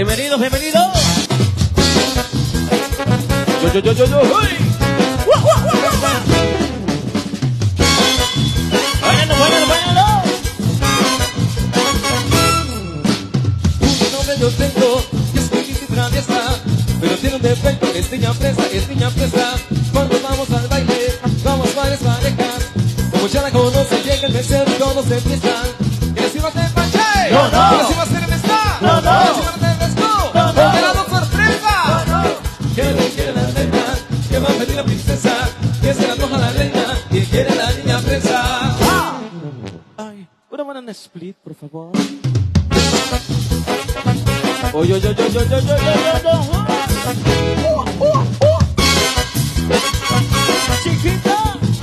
Bienvenidos, bienvenidos. Yo. ¡Uy! Báilalo. Un nombre yo tengo, que es chiquita y traviesa, pero tiene un defecto, es niña fresa. Cuando vamos al baile, vamos varias parejas. Como ya la conocen, llega el mesero y todos empiezan. ¿Quieres ir a hacer panche? No. ¿Quieres ir a hacer mezcla? No. ¿Quieres ir a hacer mezclo? No. ¡Te la doy sorpresa! Quiere la reina, que va a pedir la princesa, que se la antoja la reina, y quiere la niña fresa. Ay, una banana split, por favor. Yo. Chiquita.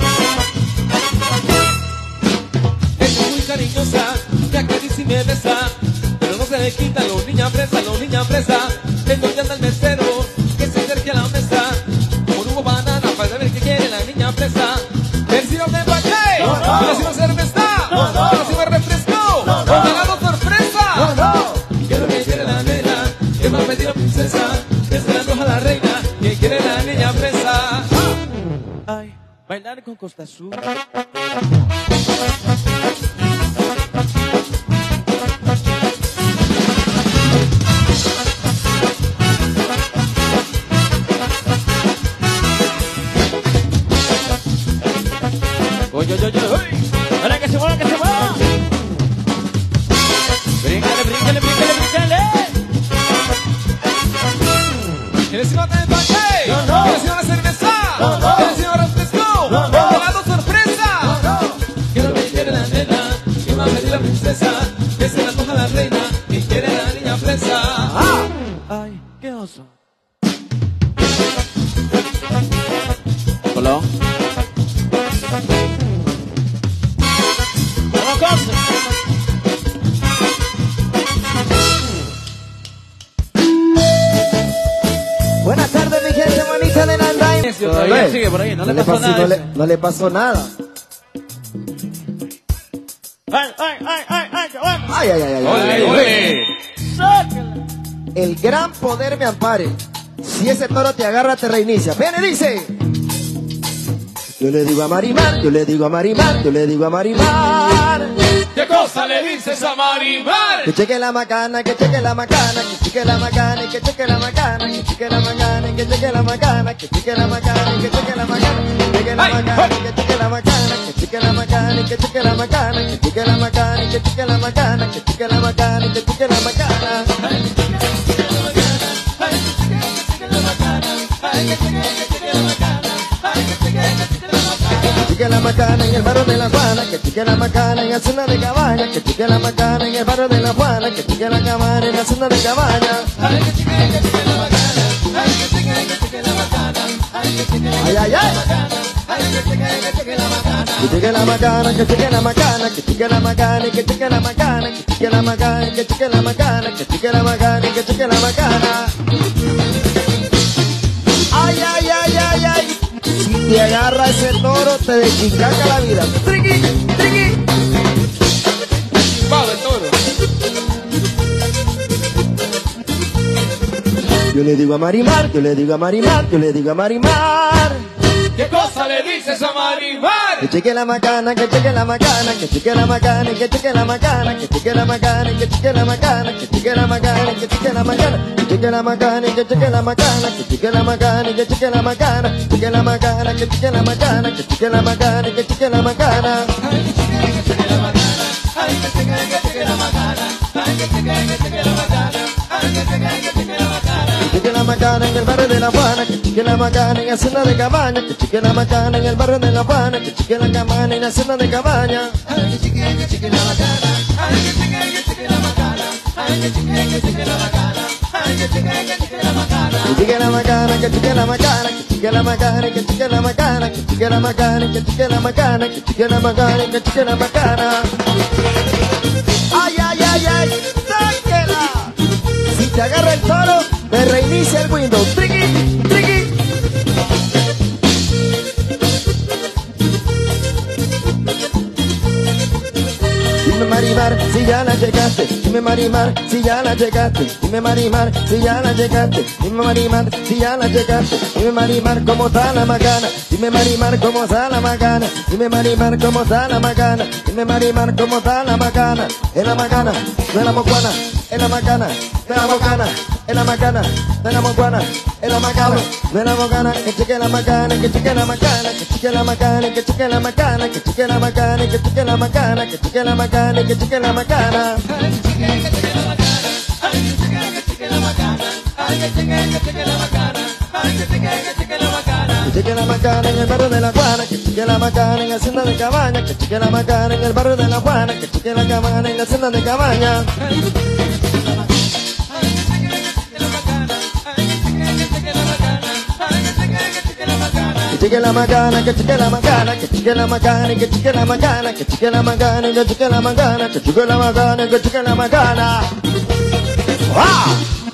Ella es muy cariñosa, me acaricia y me besa, pero no se le quita lo niña fresa. Tengo ya al mesero, que se acerque a la mesa, con hubo banana para saber qué quiere la niña fresa. ¿Versión de paché? No. ¿Versión cerveza? No. ¿Versión refresco? No. ¿Regalo sorpresa? No. Quiero que quiere la nena, que va a pedir la princesa, que se la antoja la reina, que quiere la niña fresa. Ay, bailar con Costa Azul. Yo. ¡Uy! ¡Ahora que se mueva! Bríncale. ¿Quieres ir a tener paché? No. ¿Quieres ir a una cerveza? No. ¿Quieres ir a un refresco? No. ¡Regalo sorpresa! Quiero que quiere la nena, que va a pedir la princesa, que se la antoja la reina, y quiere la niña fresa. Ay, qué oso. Colón. ¿Cómo cosa? Buenas tardes, mi gente bonita de Nanday. Todavía sigue por ahí, no le pasó nada. No le pasó nada. ¡Ay, qué bueno! ¡Ole! ¡Sácala! El gran poder me ampare. Si ese toro te agarra, te reinicia. Viene, dice. Yo le digo a Marimar, yo le digo a Marimar, yo le digo a Marimar. ¿Qué cosa le dices a Marimar? Que cheque la macana, que cheque la macana, que cheque la macana, que cheque la macana, que cheque la macana, que cheque la macana, que cheque la macana, que cheque la macana, que cheque la macana, que cheque la macana, que cheque la macana, que cheque la macana, que cheque la macana, que cheque la macana, que cheque la macana, que cheque la macana. Que cheque la macana en el barrio de La Juana, que cheque la macana en la zona de Cabaña, que cheque la macana en el barrio de La Juana, que cheque la cabana en la zona de Cabaña. Ay, ay, ay. Que cheque la macana, que cheque la macana, que cheque la macana, que cheque la macana, que cheque la macana, que cheque la macana, que cheque la macana, que cheque la macana. Ay, ay, ay, ay, ay. Si te agarra ese toro, te deschingaca la vida. Triqui, triqui. ¡Pau el toro! Yo le digo a Marimar, yo le digo a Marimar, yo le digo a Marimar. ¿Qué cosa le dices a Marimar? Que cheque la macana, que cheque la macana, que cheque la macana, que cheque la macana, que cheque la macana, que cheque la macana, que cheque la macana, que cheque la macana, que cheque la macana, que cheque la macana, que cheque la macana, que cheque la macana, que cheque la macana, que cheque la macana, que cheque la macana, que cheque la macana. Que cheque la macana en el barrio de La Juana, que cheque la macana en la zona de Cabaña, que cheque la macana en el barrio de La Juana, que cheque la cabana en la zona de Cabaña. Que cheque la macana, que cheque la macana, que cheque la macana, que cheque la macana, que cheque la macana, que cheque la macana, que cheque la macana, que cheque la macana, que cheque la macana, que cheque la macana, que cheque la macana, que cheque la macana. Ay, ay, ay, ay, sáquela. Si te agarra el toro, me reinicia el Windows. Triqui, triqui. Dime, Mari. Marimar, si ya la llegaste. Dime Marimar, si ya la llegaste. Dime Marimar, si ya la llegaste. Dime Marimar, si ya la llegaste. Dime Marimar, cómo está la macana. Dime Marimar, cómo está la macana. Dime Marimar, cómo está la macana. Dime Marimar, cómo está la macana. En la macana, de la mocuana. En la macana, de la mocana. En la macana, de la mocuana. En la macana, de la mocana. Que chique la macana, que chique la macana. Que chique la macana, que chique la macana. Que chique la macana, que chique la macana. Que chique la macana, que chique la macana. Que chique la macana en el barrio de La Juana, que chique la macana en la hacienda de Cabaña, que chique la macana en el barrio de La Juana, que chique la macana en la hacienda de Cabaña. Que chique la macana, que chique la macana, que chique la macana, que chique la macana, que chique la macana, que chique la macana, que chique la macana, que chique la macana. ¡Ah!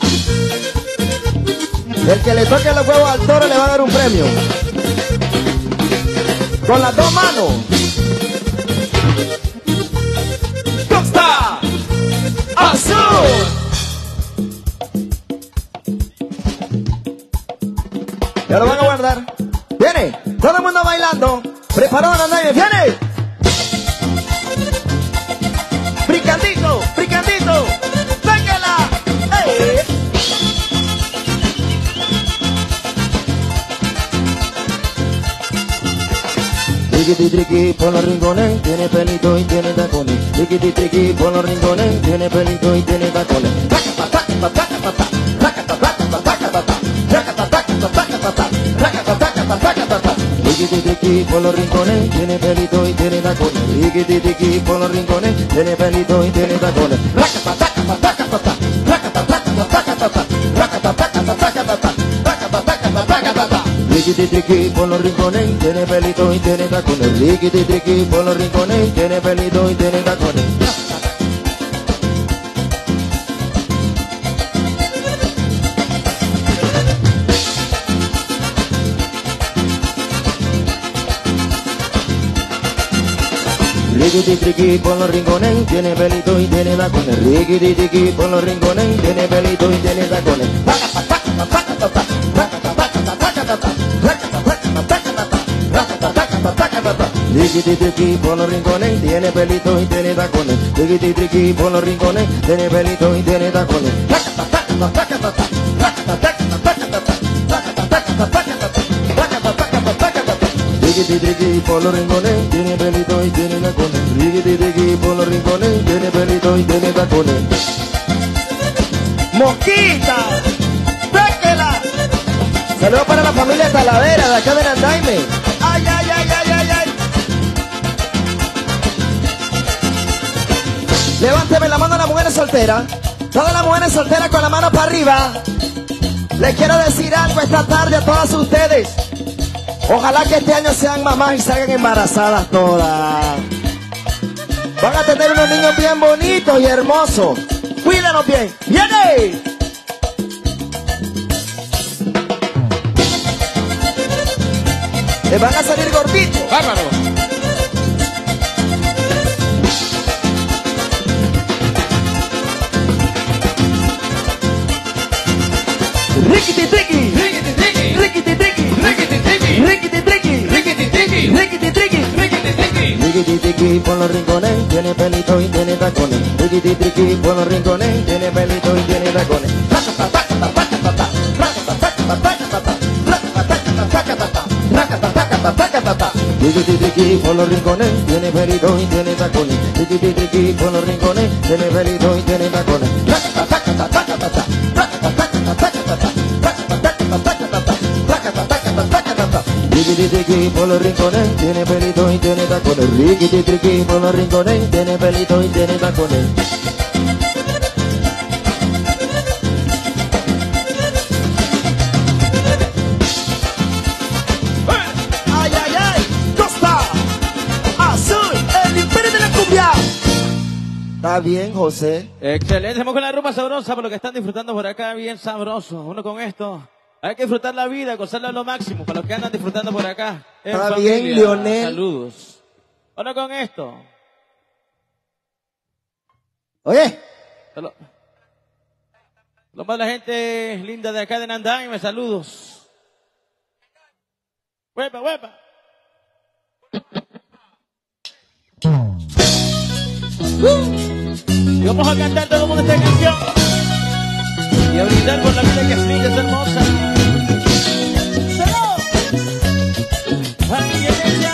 El que le toque los huevos al toro le va a dar un premio. Con las dos manos. ¡Costa! ¡Azul! Ya lo van a guardar. Viene, todo el mundo bailando. Preparado, Andaime, viene. Bricandito, bricandito. Sáquela. ¡Ey! Triqui triqui por los rincones, tiene pelito y tiene tacones. Triqui triqui por los rincones, tiene pelito y tiene tacones. Riquiti por los rincones, tiene pelito y tiene tacones. Riquiti por los rincones, tiene pelito y tiene tacones. Riquiti por los rincones, tiene pelito y tiene tacones. Riquiti por los rincones, tiene pelito y tiene tacones. Riquiti por los rincones, tiene pelito y tiene tacones. Riquiti por los rincones, tiene pelito y tiene tacones. Riquiti por los rincones, tiene pelito y tiene tacones. Riquiti por los rincones, tiene pelito y tiene tacones. Riquiti por los rincones, tiene pelito y tiene tacones. Riquiti por los rincones, tiene pelito y tiene tacones. ¡Mosquita! ¡Sáquela! Saludos para la familia Talavera de acá de Andaime. ¡Ay, ay, ay, ay, ay, ay! Levánteme la mano a las mujeres solteras. Todas las mujeres solteras con la mano para arriba. Les quiero decir algo esta tarde a todas ustedes. Ojalá que este año sean mamás y salgan embarazadas todas. Van a tener unos niños bien bonitos y hermosos. Cuídanos bien. ¡Viene! Les van a salir gorditos. ¡Bárbaro! Riquiti triqui. ¡Riquiti, triqui! Riquiti triqui. ¡Riquiti, triqui! Riquiti triqui. ¡Riquiti, triqui! Riquiti triqui. ¡Riquiti, triqui! Riquiti por los rincones, tiene pelito y tiene tacones. Riquiti por los rincones, tiene pelito y tiene tacones. Riquiti por los rincones, tiene pelito y tiene tacones. Riquiti por los rincones, tiene pelito y tiene tacones. Riquiti por los rincones, tiene pelito y tiene tacones. Riquiti por los rincones, tiene pelito y tiene tacones. ¡Ay, ay, ay! ¡Costa! ¡Azul! ¡El imperio de la cumbia! ¿Está bien, José? Excelente, estamos con la rumba sabrosa por lo que están disfrutando por acá, bien sabroso. Uno con esto. Hay que disfrutar la vida, gozarla a lo máximo, para los que andan disfrutando por acá. Está bien, Lionel. Saludos. Uno con esto. Oye. Lo más la gente linda de acá de Nandaime, saludos. ¡Huepa, huepa! Y vamos a cantar todo el mundo esta canción. Y a brindar por la vida que es linda, es hermosa. ¡Salud! ¡Ay, ella!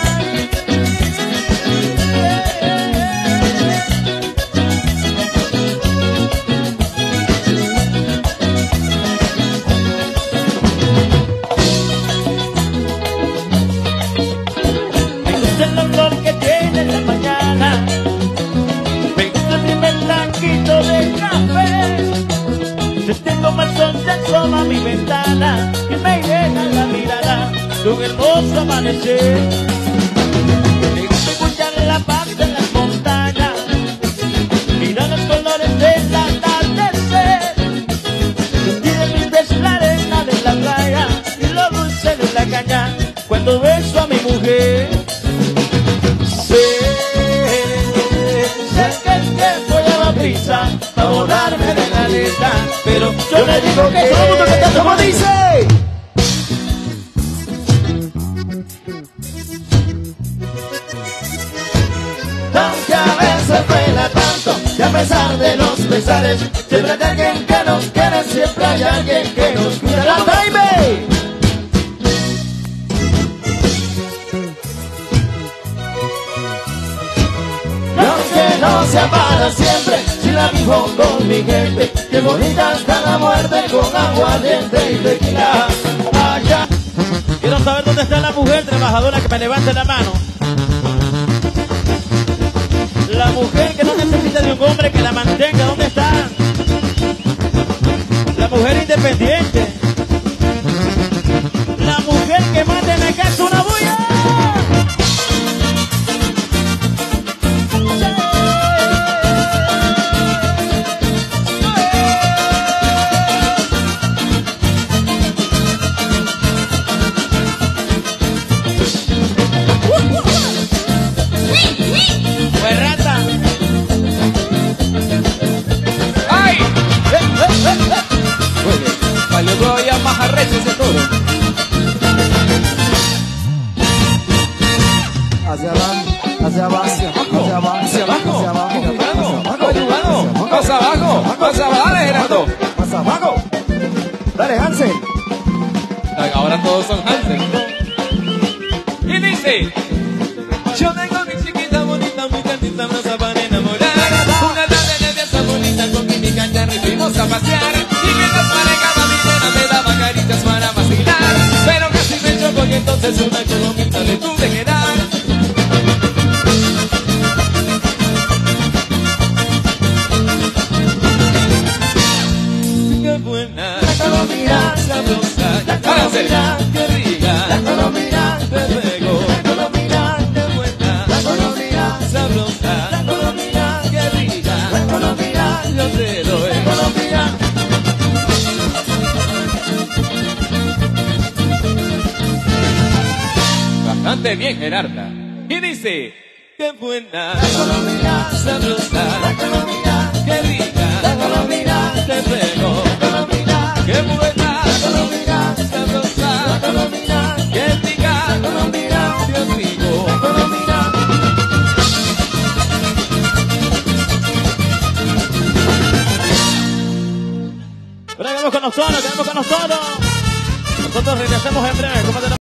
El olor que tiene en la mañana, me gusta el primer taquito de café. Si tengo mal sol, se asoma a mi ventana y me llena la mirada de un hermoso amanecer. Me gusta escuchar la paz de las montañas, mirar los colores del atardecer, sentir el brillo la arena de la playa y lo dulce de la caña cuando beso a mi mujer. Sé que el tiempo lleva prisa para borrarme de la lista, pero yo le digo que todo el mundo canta como dice. Aunque a veces duela tanto y a pesar de los pesares, siempre hay alguien que nos quiere, siempre hay alguien que nos cuida. ¡La Jaime! No sea para siempre, si la vivo con mi gente, qué bonita está la muerte con aguardiente y tequila. Allá. Quiero saber dónde está la mujer trabajadora que me levante la mano. La mujer que no necesita de un hombre que la mantenga, ¿dónde está? La mujer independiente. La mujer que manda en la casa una bulla. Vale, voy a más arrecho ese toro. Hacia abajo, hacia abajo, hacia abajo, hacia abajo, hacia abajo, más abajo, más abajo, dale Gerardo. Más abajo. Dale, Hansel. Ahora todos son Hansel. Y dice: yo tengo mi chiquita bonita, muy cantita, rosa para enamorar. Una tarde de día bonita con química ya nos fuimos a pasear. Y mientras manejaba mi nena me daba caritas para vacilar. Pero casi me chocó y entonces una colomita le tuve que dar. Qué buena, la colomina sabrosa, la colomina qué rica, la colomina te ruego, la colomina qué buena, la colomina sabrosa, la colomina qué rica, la colomina yo te doy, la colomina. Bastante bien, Gerarda. Y dice: qué buena, la colomina sabrosa, la colomina qué rica, la colomina te ruego, la colomina qué buena, la colomina sabrosa, la colomina qué rica, la colomina te rico, la colomina. Pero quedamos con los tonos, quedamos con los tonos. Nosotros regresamos en breve.